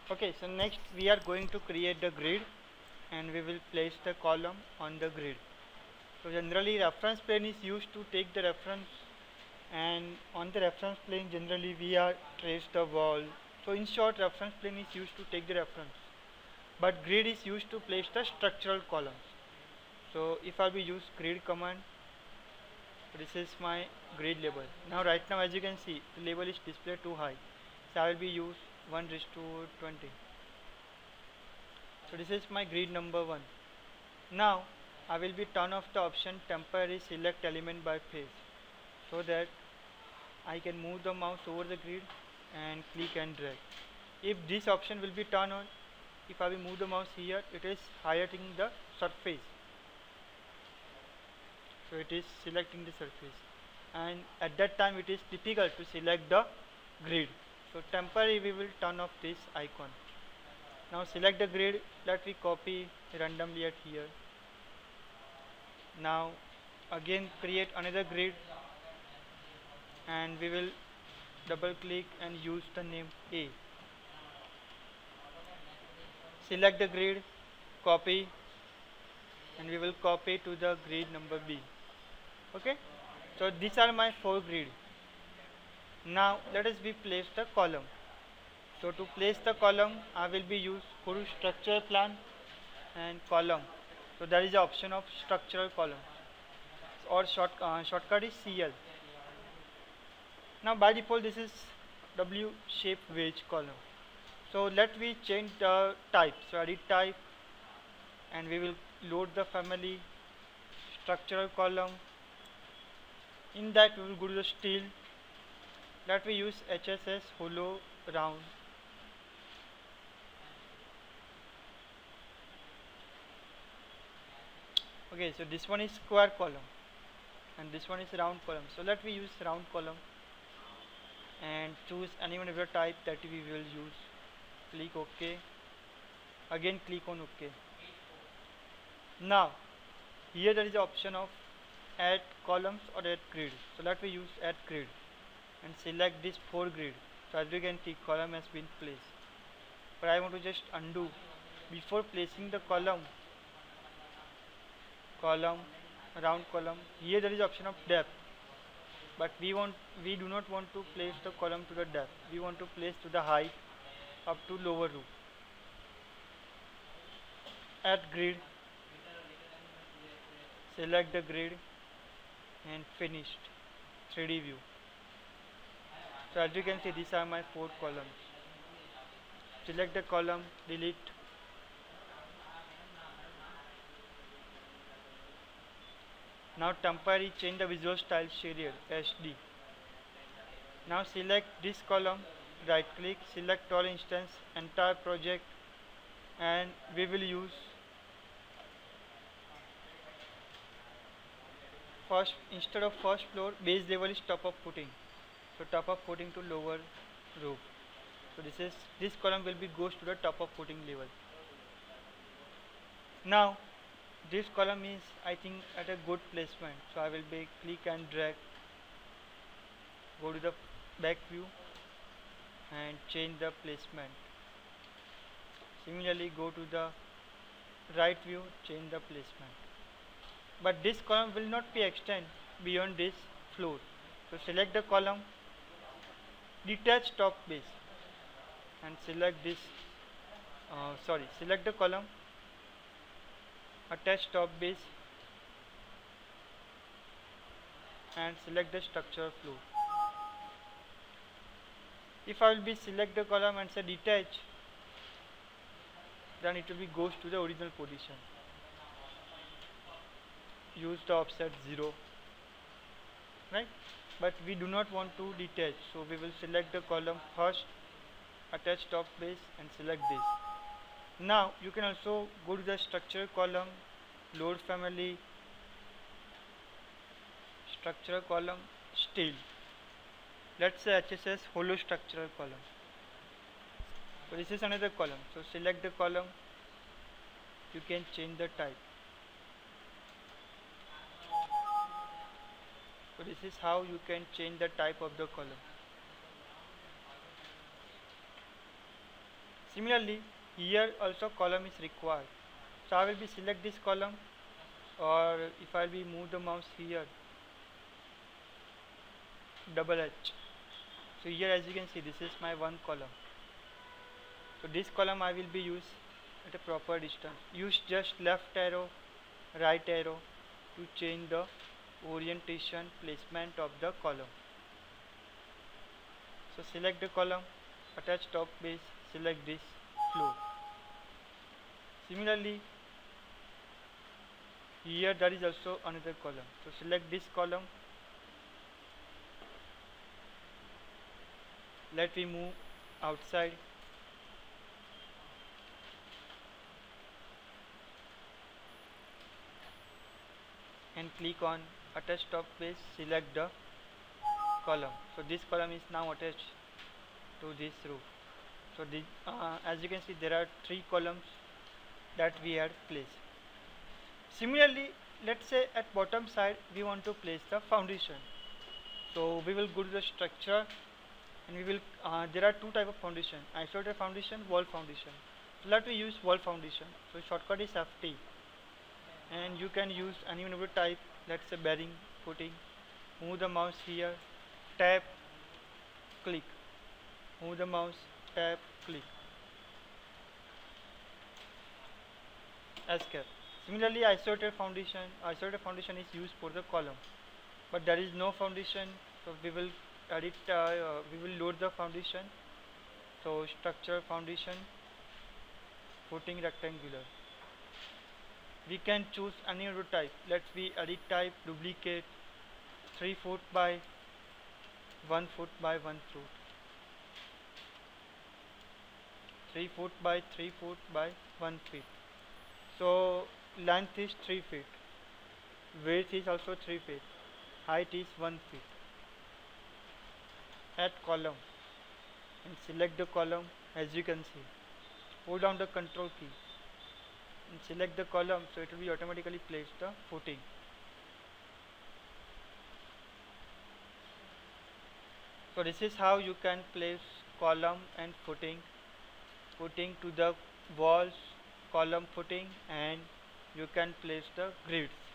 Okay, so next we are going to create the grid and we will place the column on the grid. So generally reference plane is used to take the reference, and on the reference plane generally we are trace the wall. So in short, reference plane is used to take the reference, but grid is used to place the structural columns. So if I will use grid command, this is my grid label. Now right now as you can see the label is displayed too high, so I will be use 1:20. So this is my grid number 1. Now I will be turn off the option temporary select element by face, so that I can move the mouse over the grid and click and drag. If this option will be turned on, if I will move the mouse here, it is highlighting the surface. So it is selecting the surface, and at that time it is difficult to select the grid. So temporarily we will turn off this icon. Now select the grid, let me copy randomly at here. Now again create another grid, and we will double click and use the name A. Select the grid, copy, and we will copy to the grid number B. Okay, so these are my 4 grid. Now let us be place the column. So to place the column I will be use full structure plan and column. So there is the option of structural column, or shortcut is CL. Now by default this is W shape wedge column. So let me change the type. So edit type, and we will load the family structural column. In that we will go to the steel. Let me use HSS hollow round. Okay, so this one is square column and this one is round column. So let me use round column and choose any one of the type that we will use. Click OK. Again click on OK. Now here there is the option of add columns or add grid. So let me use add grid and select this 4 grid. So as you can see column has been placed, but I want to just undo. Before placing the column, round column, here there is option of depth, but we do not want to place the column to the depth. We want to place to the height up to lower roof. Add grid, select the grid and finished 3D view. So as you can see these are my 4 columns. Select the column, delete. Now temporary change the visual style shaded HD. Now select this column, right click, select all instance, entire project, and we will use first, instead of first floor, base level is top of footing. So top of footing to lower roof. So this column will be goes to the top of footing level. Now this column is I think at a good placement, so I will be click and drag, go to the back view and change the placement. Similarly go to the right view, change the placement. But this column will not be extend beyond this floor. So select the column, detach top base, and select this select the column, attach top base and select the structure floor. If I will be select the column and say detach, then it will be goes to the original position. Use the offset 0, right? But we do not want to detach, so we will select the column first, attach top base and select this. Now you can also go to the structure column, load family, structural column, steel. Let's say HSS hollow structural column. So this is another column. So select the column, you can change the type. So this is how you can change the type of the column. Similarly, here also column is required. So I will be select this column, or if I will be move the mouse here, double H. So here as you can see, this is my one column. So this column I will be use at a proper distance. Use just left arrow, right arrow to change the orientation placement of the column. So select the column, attach top base, select this floor. Similarly, here there is also another column. So select this column. Let me move outside. And click on attach top base, select the column. So this column is now attached to this row. So this, as you can see, there are 3 columns that we had placed. Similarly, let's say at bottom side we want to place the foundation. So we will go to the structure, and we will there are 2 type of foundation: isolated foundation, wall foundation. So let me use wall foundation. So shortcut is FT, and you can use any other type, let's say bearing, footing. Move the mouse here, tap, click. Move the mouse, tap, click. Escape. Similarly, isolated foundation is used for the column, but there is no foundation, so we will edit. We will load the foundation. So structure, foundation, footing, rectangular. We can choose any other type. Let's be edit type, duplicate, 3 foot by 1 foot by 1 foot, 3 foot by 3 foot by 1 feet. So length is 3 feet, width is also 3 feet, height is 1 feet. Add column and select the column. As you can see, hold down the control key and select the column, so it will be automatically place the footing. So this is how you can place column and footing to the walls, column, footing, and you can place the grids.